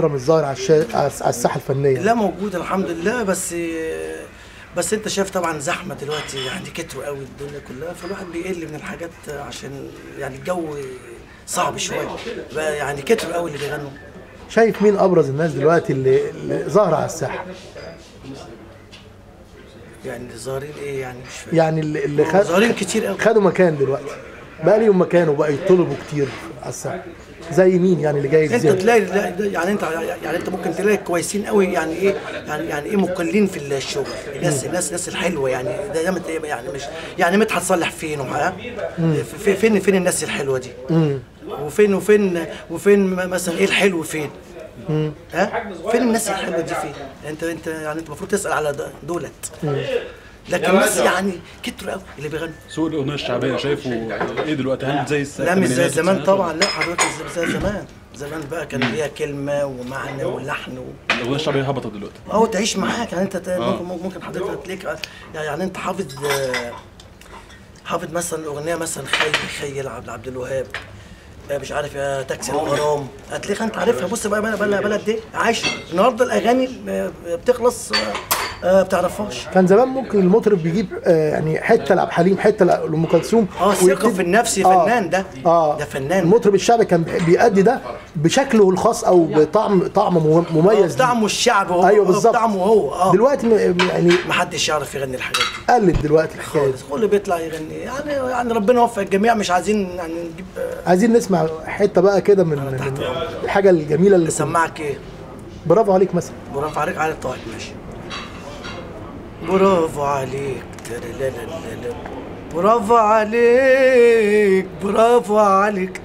اكرم الظاهر على الساحه الفنيه؟ لا موجود الحمد لله، بس انت شايف طبعا زحمه دلوقتي، يعني كتروا قوي الدنيا كلها، فالواحد بيقل من الحاجات عشان يعني الجو صعب شويه بقى، يعني كتروا قوي اللي بيغنوا. شايف مين ابرز الناس دلوقتي اللي ظاهره على الساحه؟ يعني اللي ظاهرين ايه يعني؟ مش فاهم. يعني اللي ظاهرين كتير قوي، خدوا مكان دلوقتي، بقى ليهم مكان وبقى يطلبوا كتير على الساحه. زي مين يعني اللي جاي انت زيادة؟ تلاقي يعني انت ممكن تلاقي كويسين قوي، يعني ايه يعني ايه مقلين في الشغل، الناس الحلوه، يعني ده يعني مش يعني مدحت صالح فين فين الناس الحلوه دي؟ وفين مثلا ايه الحلو فين؟ فين الناس الحلوه دي فين؟ انت يعني انت المفروض تسال على دولت. لكن الناس يعني كتروا قوي اللي بيغنوا. سوق الاغنيه الشعبيه شايفه ايه دلوقتي؟ هل زي لا مش زي زمان طبعا، لا حضرتك زي زمان بقى كان ليها كلمه ومعنى ولحن الاغنيه الشعبيه هبطت دلوقتي. تعيش معاك، يعني انت ممكن حضرتك تلاقيك يعني انت حافظ مثلا اغنيه مثلا خي لعبد الوهاب، مش عارف يا تاكسي الغرام، هتلاقيك انت عارفها. بص بقى بلد دي عايشه النهارده، الاغاني بتخلص بتعرفهاش. كان زمان ممكن المطرب بيجيب يعني حته لعبد الحليم، حته لام كلثوم، ثقه في النفس. فنان ده فنان. المطرب الشعبي كان بيأدي ده بشكله الخاص او بطعم مميز، طعمه الشعبي. ايوه بالظبط، طعمه هو. دلوقتي يعني ما حدش يعرف يغني الحاجات دي، قلت دلوقتي الحكايه دي، كله بيطلع يغني. يعني ربنا يوفق الجميع، مش عايزين يعني نجيب. عايزين نسمع حته بقى كده من الحاجه الجميله اللي اسمعك ايه؟ برافو عليك مثلا. برافو عليك على طيب ماشي. برافو عليك برافو عليك برافو عليك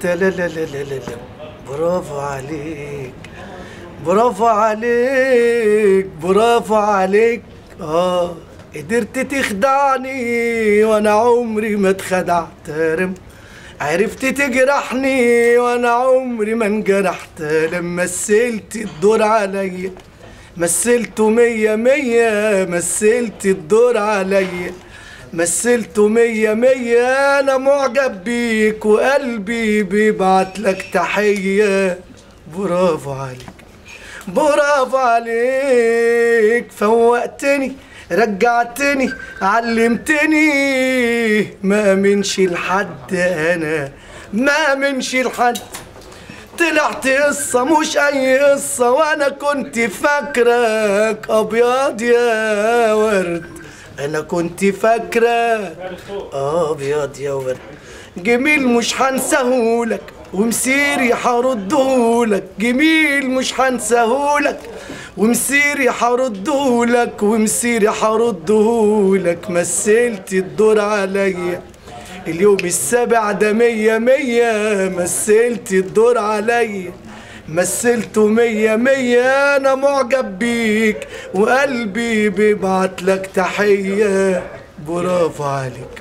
برافو عليك برافو عليك برافو عليك. قدرت تخدعني وانا عمري ما اتخدعت، عرفت تجرحني وانا عمري ما انجرحت، لما مثلت الدور عليا مثلته 100 100، مثلت الدور عليا مثلته 100 100. انا معجب بيك وقلبي بيبعت لك تحية. برافو عليك برافو عليك، فوقتني رجعتني علمتني، ما منش لحد، انا ما منش لحد. طلعت قصة مش أي قصة، وأنا كنت فاكرك أبيض يا ورد، أنا كنت فاكرك أبيض يا ورد. جميل مش هنساهولك ومسيري هردهولك، جميل مش هنساهولك ومسيري هردهولك، ومسيري هردهولك. مثلت الدور عليا اليوم السابع ده 100 100، مثلت الدور عليا مثلته 100 100. انا معجب بيك وقلبي بيبعت لك تحية. برافو عليك